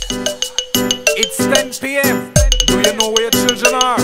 It's 10 p.m. Do you know where your children are?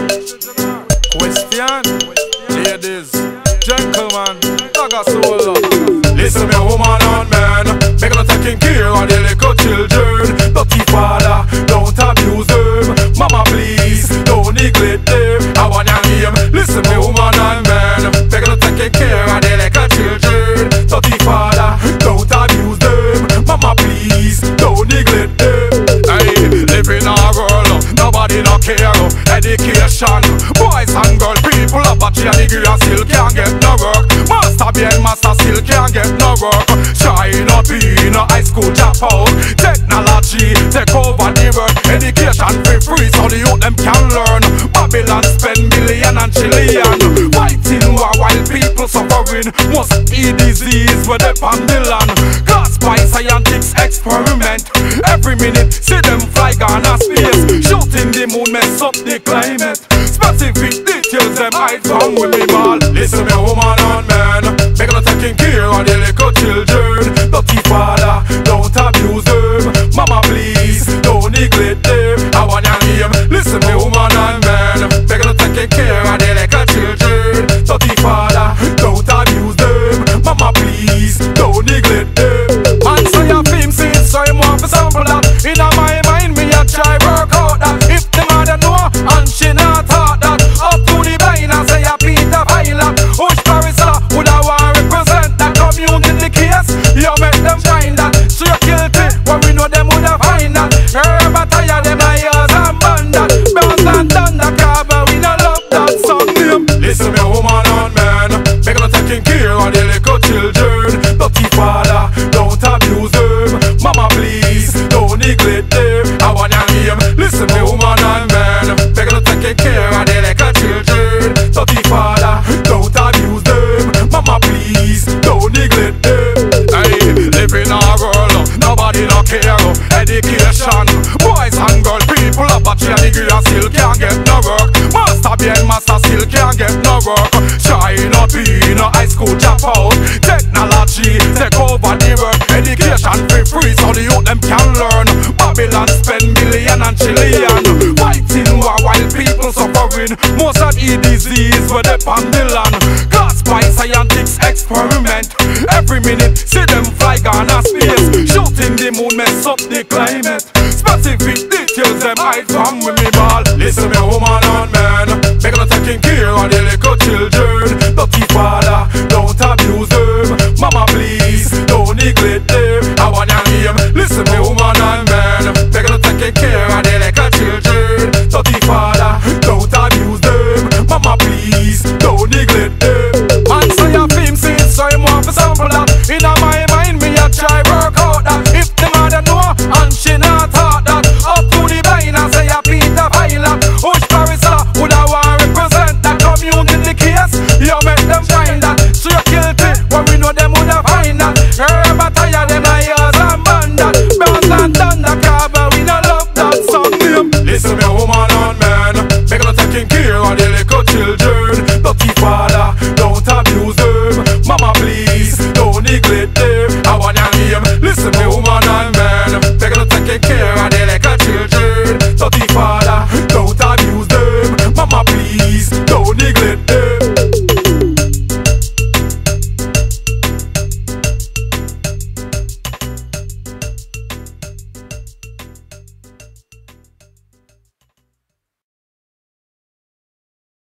Question. Ladies, gentlemen, I got so love. Listen me woman and man, make no taking care of the little children. Dirty father, don't abuse them. Mama please, don't neglect them. I want your name. Listen me woman and man, make no taking care of the little children. Dirty father, don't abuse them. Mama please, don't neglect them. Hey, living a world, nobody no care. Education, boys and girls, people up at your degree and still can't get no work. Master bien, master still can't get no work. Shine up in a high school dropout. Technology take over the world. Education free so the youth them can learn. Babylon spend million and trillion fighting war while people suffering. Must be disease where they on the land. Cause by scientists experiment. Every minute see them fly Ghana space. Shooting the moon mess up the climate. Specific details them hide from with me ball. Listen me woman and man, make no taking care of the little children. Dirty father, don't abuse them. Mama please, don't neglect them. I want your name. Listen me woman and man, make no taking care of the little children. Dirty father, don't abuse them. Mama please, don't neglect them. Man say your film scene, so you want to sample that. In my mind me a try work out that. If the mother know and she not taught that. Up to the blind and say a Peter Pilot. Which Carissa would I want represent that community case? You make them find that. So you're guilty, but we know them would have find that. Remember tire them liars and bandit. Bounce and thunder car, but we no love that song name. Listen me woman and man, make no taking care of the little children. Dirty father, don't abuse them. Mama please, don't neglect them. I want your name. Listen me woman and man, make no taking care of the little children. Dirty father, don't abuse them. Mama please, don't neglect them. Hey, living a world, nobody no care. Education, boys and girls, people up at your degree and still can't get no work. Master bien, master still can't get no work. Shine up in a high school dropout. Technology take over the world. Education free so the youth them can learn. Babylon spend million and trillion fighting war while people suffering. Most of the disease where they on the land. Cause by scientists experiment. Every minute see them fly Ghana space. Shooting the moon mess up the climate. Specific details them hide from with me ball. Listen me woman and man, make no taking care of the little children. Dirty father, don't abuse them. Mama please, don't neglect them. I want your name. Listen me woman and man,